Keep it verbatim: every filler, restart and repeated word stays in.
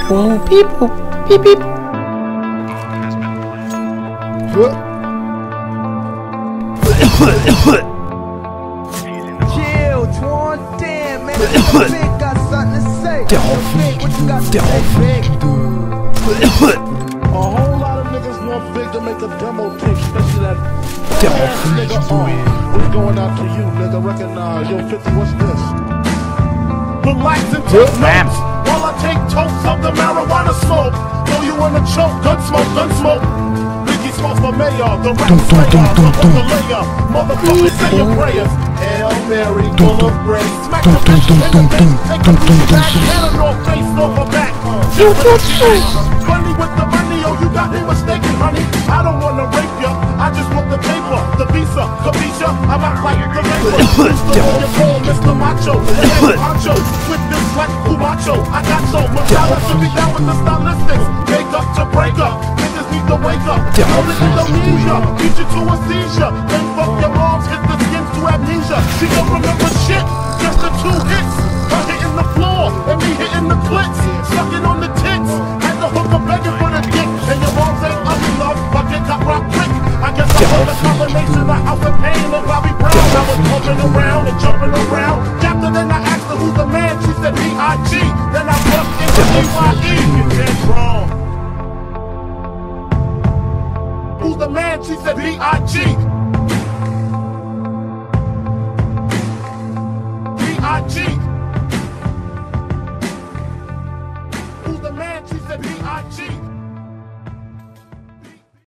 people, people, beep beep. Chill, Twan, damn man, Big got something to say. What you got to say, Big? A whole lot of niggas want Big to make a demo tape, especially that ass nigga on. We're going out to you, nigga. Recognize, yo, fifty, what's this? Relax and take notes while I take totes of the marijuana smoke. Throw you in a choke, gun smoke, gun smoke. Biggie smoke for mayor, the rap slayer, the hooker layer. Motherfuckers say your prayers. Hail Mary, full of grace. Smack the bitch in the face, take a blue back, and a north face over back. Funny with the money, oh, you got me mistaken, honey. I don't wanna rape ya, I just want the paper, the visa, capisha. I'm out like the raper. Your phone, Mister Macho, the head honcho, with this like Cumacho. I got so much dollars to be down with the stylistics. Make up to break up, niggas need to wake up. Hold it Indonesia, beat you to a seizure. Then fuck your moms, hit the skins to amnesia. She don't remember shit, just the two hits. Her hitting the floor, and me hitting the clits. Sucking on the tits, had the hooker begging for the dick. And your moms ain't ugly love, but get got rock quick. I guess I was a combination of House of Pain and Bobby Brown. I was jumping around and jumping around. After then I asked her who's the man, she said B I G. Then I bucked into D Y E. You're dead wrong. Who's the man? She said B I G.